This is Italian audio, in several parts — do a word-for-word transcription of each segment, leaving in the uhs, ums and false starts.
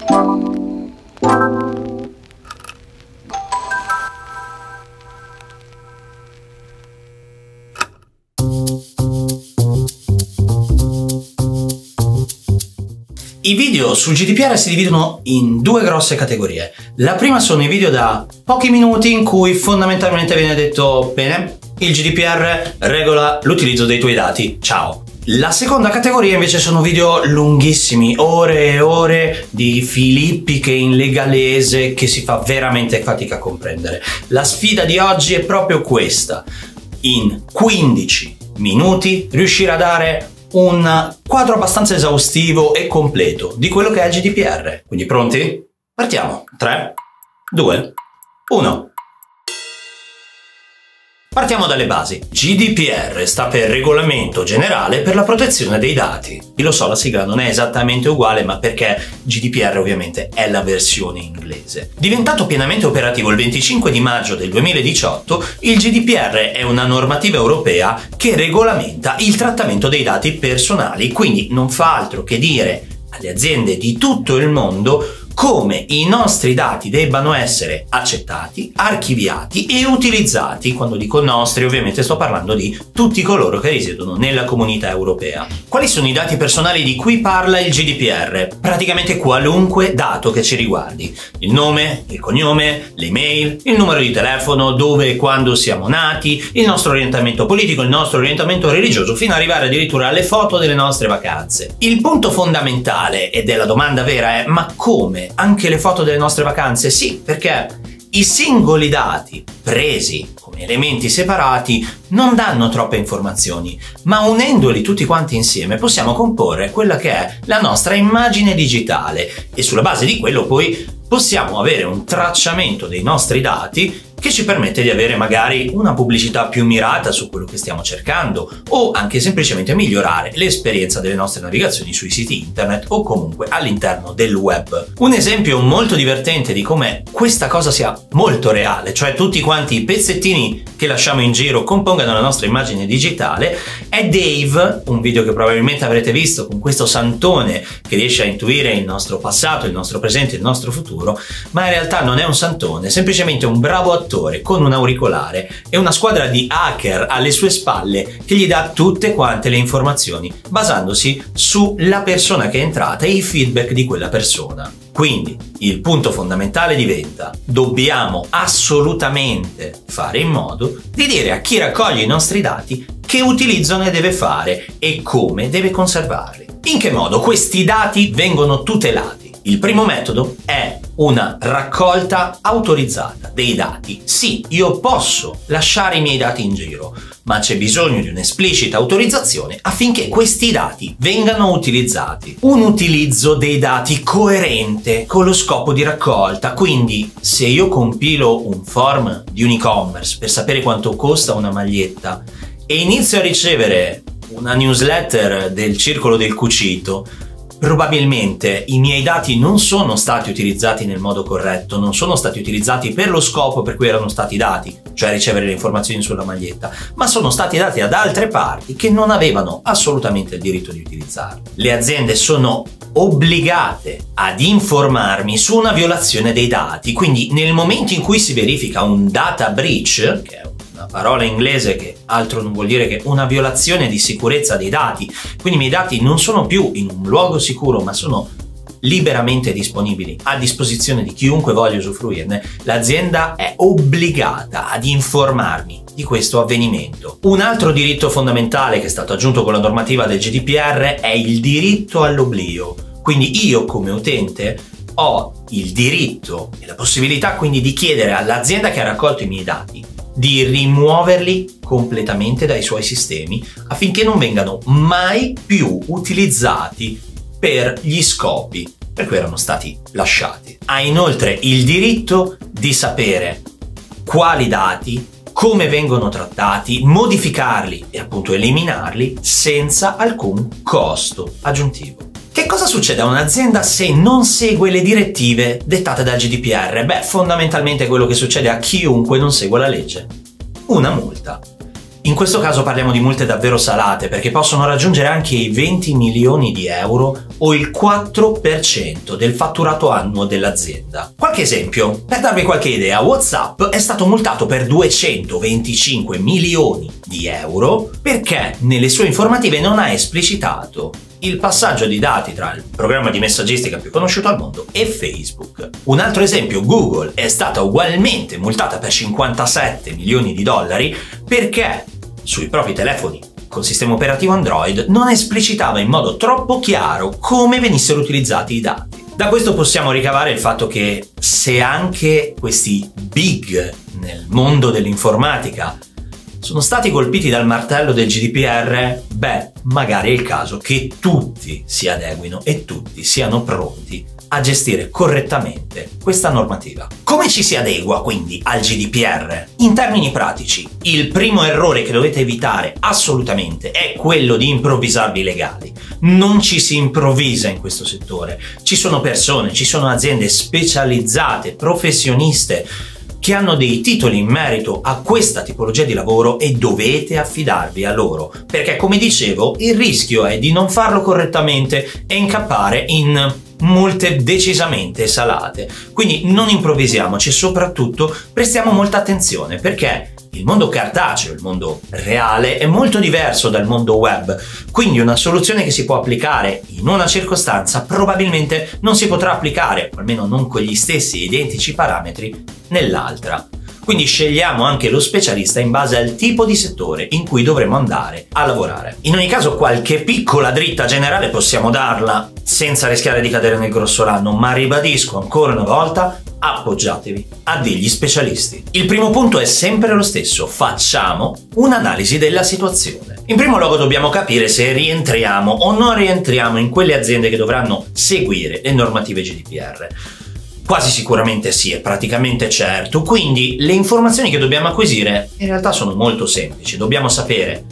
I video sul G D P R si dividono in due grosse categorie. La prima sono i video da pochi minuti in cui fondamentalmente viene detto: bene, il G D P R regola l'utilizzo dei tuoi dati, ciao. La seconda categoria invece sono video lunghissimi, ore e ore di filippiche in legalese che si fa veramente fatica a comprendere. La sfida di oggi è proprio questa: in quindici minuti riuscire a dare un quadro abbastanza esaustivo e completo di quello che è il G D P R. Quindi pronti? Partiamo. tre, due, uno. Partiamo dalle basi. G D P R sta per Regolamento Generale per la Protezione dei Dati. Io lo so, la sigla non è esattamente uguale, ma perché G D P R ovviamente è la versione inglese. Diventato pienamente operativo il venticinque di maggio del duemiladiciotto, il G D P R è una normativa europea che regolamenta il trattamento dei dati personali, quindi non fa altro che dire alle aziende di tutto il mondo come i nostri dati debbano essere accettati, archiviati e utilizzati. Quando dico nostri, ovviamente sto parlando di tutti coloro che risiedono nella comunità europea. Quali sono i dati personali di cui parla il G D P R? Praticamente qualunque dato che ci riguardi. Il nome, il cognome, l'email, il numero di telefono, dove e quando siamo nati, il nostro orientamento politico, il nostro orientamento religioso, fino ad arrivare addirittura alle foto delle nostre vacanze. Il punto fondamentale e della domanda vera è: ma come? Anche le foto delle nostre vacanze? Sì, perché i singoli dati presi come elementi separati non danno troppe informazioni, ma unendoli tutti quanti insieme possiamo comporre quella che è la nostra immagine digitale e sulla base di quello poi possiamo avere un tracciamento dei nostri dati che ci permette di avere magari una pubblicità più mirata su quello che stiamo cercando o anche semplicemente migliorare l'esperienza delle nostre navigazioni sui siti internet o comunque all'interno del web. Un esempio molto divertente di come questa cosa sia molto reale, cioè tutti quanti i pezzettini che lasciamo in giro compongano la nostra immagine digitale, è Dave, un video che probabilmente avrete visto con questo santone che riesce a intuire il nostro passato, il nostro presente e il nostro futuro, ma in realtà non è un santone, è semplicemente un bravo attore con un auricolare e una squadra di hacker alle sue spalle che gli dà tutte quante le informazioni basandosi sulla persona che è entrata e i feedback di quella persona. Quindi il punto fondamentale diventa: dobbiamo assolutamente fare in modo di dire a chi raccoglie i nostri dati che utilizzo ne deve fare e come deve conservarli. In che modo questi dati vengono tutelati? Il primo metodo è una raccolta autorizzata dei dati. Sì, io posso lasciare i miei dati in giro, ma c'è bisogno di un'esplicita autorizzazione affinché questi dati vengano utilizzati. Un utilizzo dei dati coerente con lo scopo di raccolta. Quindi, se io compilo un form di un e-commerce per sapere quanto costa una maglietta e inizio a ricevere una newsletter del Circolo del Cucito, probabilmente i miei dati non sono stati utilizzati nel modo corretto, non sono stati utilizzati per lo scopo per cui erano stati dati, cioè ricevere le informazioni sulla maglietta, ma sono stati dati ad altre parti che non avevano assolutamente il diritto di utilizzarli. Le aziende sono obbligate ad informarmi su una violazione dei dati, quindi nel momento in cui si verifica un data breach, che è una parola inglese che altro non vuol dire che una violazione di sicurezza dei dati, quindi i miei dati non sono più in un luogo sicuro ma sono liberamente disponibili a disposizione di chiunque voglia usufruirne, l'azienda è obbligata ad informarmi di questo avvenimento. Un altro diritto fondamentale che è stato aggiunto con la normativa del G D P R è il diritto all'oblio. Quindi io come utente ho il diritto e la possibilità quindi di chiedere all'azienda che ha raccolto i miei dati di rimuoverli completamente dai suoi sistemi affinché non vengano mai più utilizzati per gli scopi per cui erano stati lasciati. Ha inoltre il diritto di sapere quali dati, come vengono trattati, modificarli e appunto eliminarli senza alcun costo aggiuntivo. Che cosa succede a un'azienda se non segue le direttive dettate dal G D P R? Beh, fondamentalmente quello che succede a chiunque non segua la legge. Una multa. In questo caso parliamo di multe davvero salate, perché possono raggiungere anche i venti milioni di euro o il quattro per cento del fatturato annuo dell'azienda. Qualche esempio? Per darvi qualche idea, WhatsApp è stato multato per duecentoventicinque milioni di euro perché nelle sue informative non ha esplicitato il passaggio di dati tra il programma di messaggistica più conosciuto al mondo e Facebook. Un altro esempio, Google è stata ugualmente multata per cinquantasette milioni di dollari perché sui propri telefoni con sistema operativo Android non esplicitava in modo troppo chiaro come venissero utilizzati i dati. Da questo possiamo ricavare il fatto che se anche questi big nel mondo dell'informatica sono stati colpiti dal martello del G D P R, beh, magari è il caso che tutti si adeguino e tutti siano pronti a gestire correttamente questa normativa. Come ci si adegua quindi al G D P R? In termini pratici, il primo errore che dovete evitare assolutamente è quello di improvvisarvi legali. Non ci si improvvisa in questo settore. Ci sono persone, ci sono aziende specializzate, professioniste, che hanno dei titoli in merito a questa tipologia di lavoro e dovete affidarvi a loro, perché come dicevo il rischio è di non farlo correttamente e incappare in multe decisamente salate. Quindi non improvvisiamoci e soprattutto prestiamo molta attenzione, perché il mondo cartaceo, il mondo reale, è molto diverso dal mondo web, quindi una soluzione che si può applicare in una circostanza probabilmente non si potrà applicare, o almeno non con gli stessi identici parametri, nell'altra. Quindi scegliamo anche lo specialista in base al tipo di settore in cui dovremo andare a lavorare. In ogni caso qualche piccola dritta generale possiamo darla senza rischiare di cadere nel grossolano, ma ribadisco ancora una volta, appoggiatevi a degli specialisti. Il primo punto è sempre lo stesso: facciamo un'analisi della situazione. In primo luogo dobbiamo capire se rientriamo o non rientriamo in quelle aziende che dovranno seguire le normative G D P R. Quasi sicuramente sì, è praticamente certo, quindi le informazioni che dobbiamo acquisire in realtà sono molto semplici. Dobbiamo sapere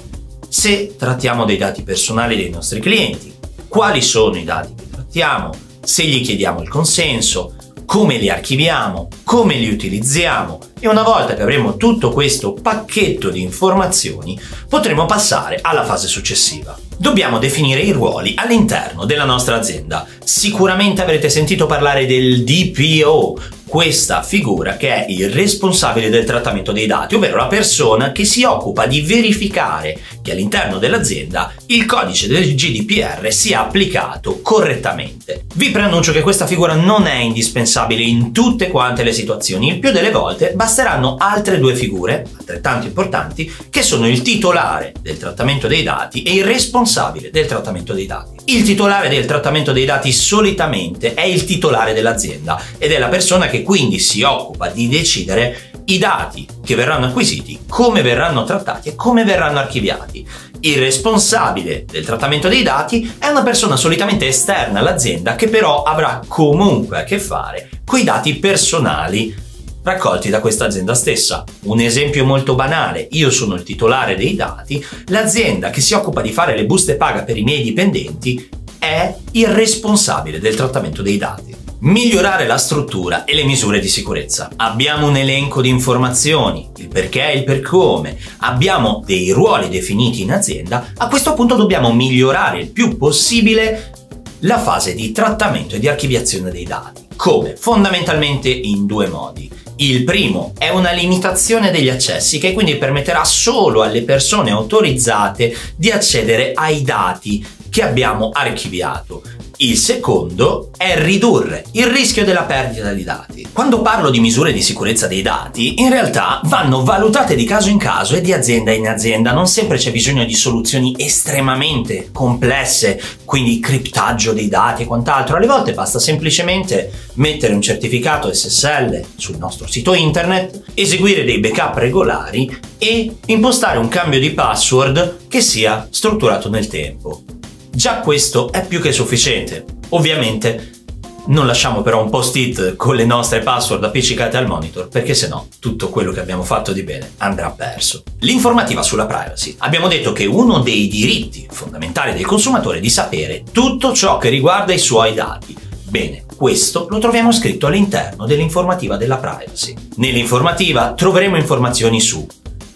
se trattiamo dei dati personali dei nostri clienti, quali sono i dati che trattiamo, se gli chiediamo il consenso, come li archiviamo, come li utilizziamo, e una volta che avremo tutto questo pacchetto di informazioni potremo passare alla fase successiva. Dobbiamo definire i ruoli all'interno della nostra azienda. Sicuramente avrete sentito parlare del D P O, questa figura che è il responsabile del trattamento dei dati, ovvero la persona che si occupa di verificare che all'interno dell'azienda il codice del G D P R sia applicato correttamente. Vi preannuncio che questa figura non è indispensabile in tutte quante le situazioni, il più delle volte basteranno altre due figure, altrettanto importanti, che sono il titolare del trattamento dei dati e il responsabile del trattamento dei dati. Il titolare del trattamento dei dati solitamente è il titolare dell'azienda ed è la persona che quindi si occupa di decidere i dati che verranno acquisiti, come verranno trattati e come verranno archiviati. Il responsabile del trattamento dei dati è una persona solitamente esterna all'azienda che però avrà comunque a che fare con i dati personali raccolti da questa azienda stessa. Un esempio molto banale: io sono il titolare dei dati, l'azienda che si occupa di fare le buste paga per i miei dipendenti è il responsabile del trattamento dei dati. Migliorare la struttura e le misure di sicurezza. Abbiamo un elenco di informazioni, il perché e il per come, abbiamo dei ruoli definiti in azienda. A questo punto dobbiamo migliorare il più possibile la fase di trattamento e di archiviazione dei dati. Come? Fondamentalmente in due modi. Il primo è una limitazione degli accessi, che quindi permetterà solo alle persone autorizzate di accedere ai dati che abbiamo archiviato. Il secondo è ridurre il rischio della perdita di dati. Quando parlo di misure di sicurezza dei dati, in realtà vanno valutate di caso in caso e di azienda in azienda. Non sempre c'è bisogno di soluzioni estremamente complesse, quindi criptaggio dei dati e quant'altro. Alle volte basta semplicemente mettere un certificato S S L sul nostro sito internet, eseguire dei backup regolari e impostare un cambio di password che sia strutturato nel tempo. Già questo è più che sufficiente. Ovviamente non lasciamo però un post-it con le nostre password appiccicate al monitor, perché sennò tutto quello che abbiamo fatto di bene andrà perso. L'informativa sulla privacy. Abbiamo detto che uno dei diritti fondamentali del consumatore è di sapere tutto ciò che riguarda i suoi dati. Bene, questo lo troviamo scritto all'interno dell'informativa della privacy. Nell'informativa troveremo informazioni su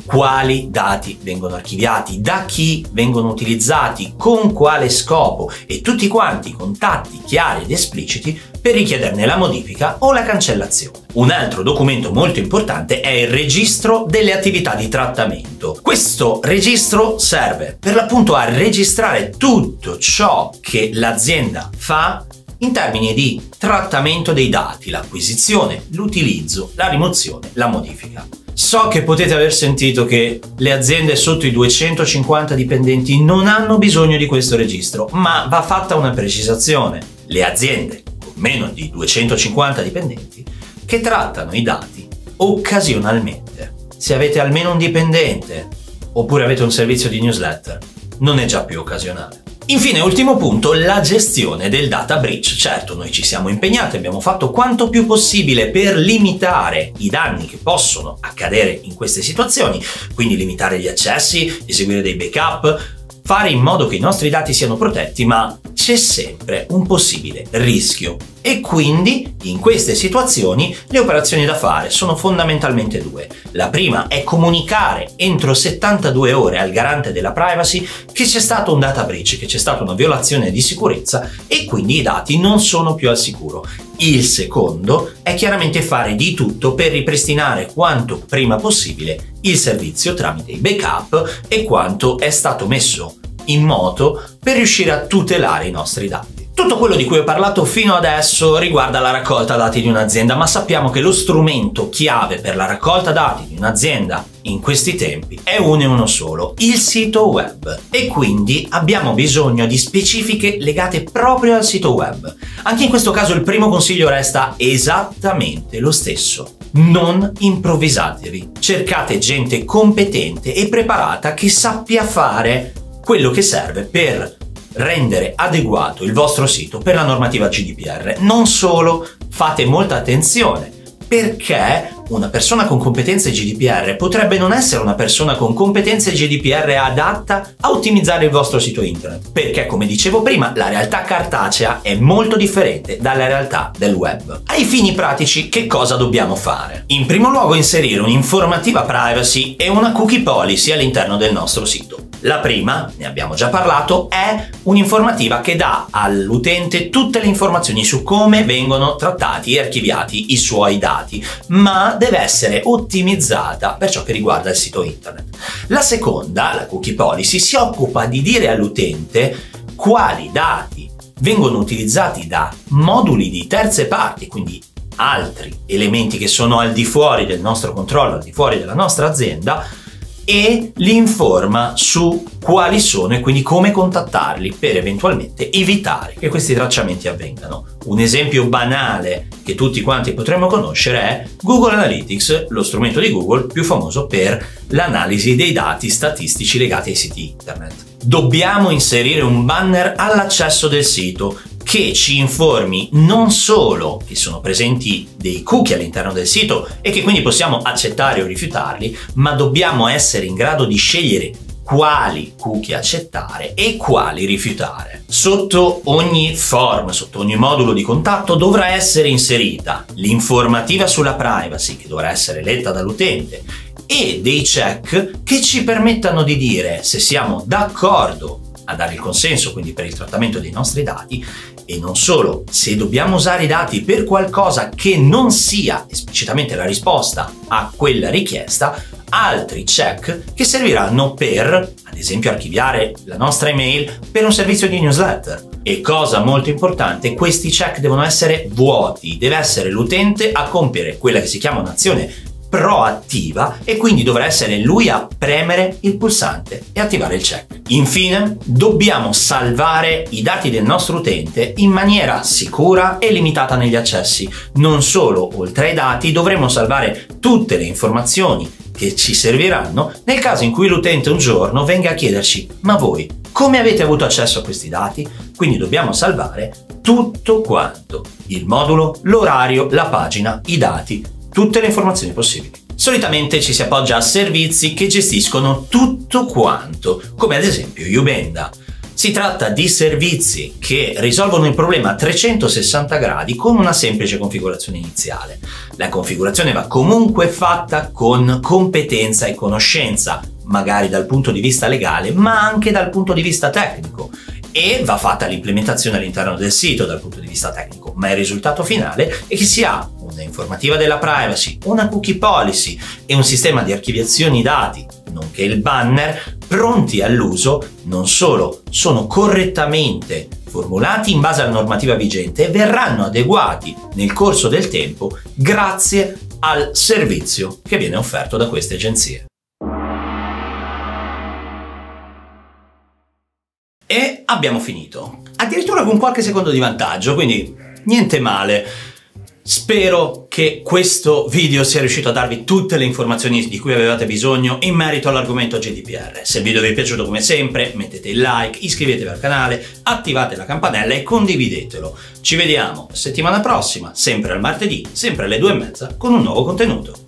quali dati vengono archiviati, da chi vengono utilizzati, con quale scopo e tutti quanti i contatti chiari ed espliciti per richiederne la modifica o la cancellazione. Un altro documento molto importante è il registro delle attività di trattamento. Questo registro serve per l'appunto a registrare tutto ciò che l'azienda fa in termini di trattamento dei dati, l'acquisizione, l'utilizzo, la rimozione, la modifica. So che potete aver sentito che le aziende sotto i duecentocinquanta dipendenti non hanno bisogno di questo registro, ma va fatta una precisazione. Le aziende con meno di duecentocinquanta dipendenti che trattano i dati occasionalmente. Se avete almeno un dipendente oppure avete un servizio di newsletter, non è già più occasionale. Infine, ultimo punto, la gestione del data breach. Certo, noi ci siamo impegnati, abbiamo fatto quanto più possibile per limitare i danni che possono accadere in queste situazioni, quindi limitare gli accessi, eseguire dei backup, fare in modo che i nostri dati siano protetti, ma c'è sempre un possibile rischio. E quindi, in queste situazioni, le operazioni da fare sono fondamentalmente due. La prima è comunicare entro settantadue ore al garante della privacy che c'è stato un data breach, che c'è stata una violazione di sicurezza e quindi i dati non sono più al sicuro. Il secondo è chiaramente fare di tutto per ripristinare quanto prima possibile il servizio tramite i backup e quanto è stato messo in moto per riuscire a tutelare i nostri dati. Tutto quello di cui ho parlato fino adesso riguarda la raccolta dati di un'azienda, ma sappiamo che lo strumento chiave per la raccolta dati di un'azienda in questi tempi è uno e uno solo, il sito web. E quindi abbiamo bisogno di specifiche legate proprio al sito web. Anche in questo caso il primo consiglio resta esattamente lo stesso. Non improvvisatevi. Cercate gente competente e preparata che sappia fare quello che serve per rendere adeguato il vostro sito per la normativa G D P R. Non solo, fate molta attenzione, perché una persona con competenze G D P R potrebbe non essere una persona con competenze G D P R adatta a ottimizzare il vostro sito internet, perché come dicevo prima la realtà cartacea è molto differente dalla realtà del web. Ai fini pratici che cosa dobbiamo fare? In primo luogo inserire un'informativa privacy e una cookie policy all'interno del nostro sito. La prima, ne abbiamo già parlato, è un'informativa che dà all'utente tutte le informazioni su come vengono trattati e archiviati i suoi dati, ma deve essere ottimizzata per ciò che riguarda il sito internet. La seconda, la cookie policy, si occupa di dire all'utente quali dati vengono utilizzati da moduli di terze parti, quindi altri elementi che sono al di fuori del nostro controllo, al di fuori della nostra azienda, e li informa su quali sono e quindi come contattarli per eventualmente evitare che questi tracciamenti avvengano. Un esempio banale che tutti quanti potremmo conoscere è Google Analytics, lo strumento di Google più famoso per l'analisi dei dati statistici legati ai siti internet. Dobbiamo inserire un banner all'accesso del sito che ci informi non solo che sono presenti dei cookie all'interno del sito e che quindi possiamo accettare o rifiutarli, ma dobbiamo essere in grado di scegliere quali cookie accettare e quali rifiutare. Sotto ogni form, sotto ogni modulo di contatto dovrà essere inserita l'informativa sulla privacy che dovrà essere letta dall'utente e dei check che ci permettano di dire se siamo d'accordo a dare il consenso, quindi per il trattamento dei nostri dati, e non solo, se dobbiamo usare i dati per qualcosa che non sia esplicitamente la risposta a quella richiesta, altri check che serviranno per, ad esempio, archiviare la nostra email per un servizio di newsletter. E cosa molto importante, questi check devono essere vuoti, deve essere l'utente a compiere quella che si chiama un'azione proattiva e quindi dovrà essere lui a premere il pulsante e attivare il check. Infine, dobbiamo salvare i dati del nostro utente in maniera sicura e limitata negli accessi. Non solo, oltre ai dati, dovremo salvare tutte le informazioni che ci serviranno nel caso in cui l'utente un giorno venga a chiederci: ma voi come avete avuto accesso a questi dati? Quindi dobbiamo salvare tutto quanto: il modulo, l'orario, la pagina, i dati, tutte le informazioni possibili. Solitamente ci si appoggia a servizi che gestiscono tutto quanto, come ad esempio Ubenda. Si tratta di servizi che risolvono il problema a trecentosessanta gradi con una semplice configurazione iniziale. La configurazione va comunque fatta con competenza e conoscenza, magari dal punto di vista legale, ma anche dal punto di vista tecnico. E va fatta l'implementazione all'interno del sito dal punto di vista tecnico, ma il risultato finale è che si ha un'informativa della privacy, una cookie policy e un sistema di archiviazione dati, nonché il banner, pronti all'uso. Non solo, sono correttamente formulati in base alla normativa vigente e verranno adeguati nel corso del tempo grazie al servizio che viene offerto da queste agenzie. E abbiamo finito, addirittura con qualche secondo di vantaggio, quindi niente male. Spero che questo video sia riuscito a darvi tutte le informazioni di cui avevate bisogno in merito all'argomento G D P R. Se il video vi è piaciuto come sempre, mettete il like, iscrivetevi al canale, attivate la campanella e condividetelo. Ci vediamo settimana prossima, sempre al martedì, sempre alle due e mezza, con un nuovo contenuto.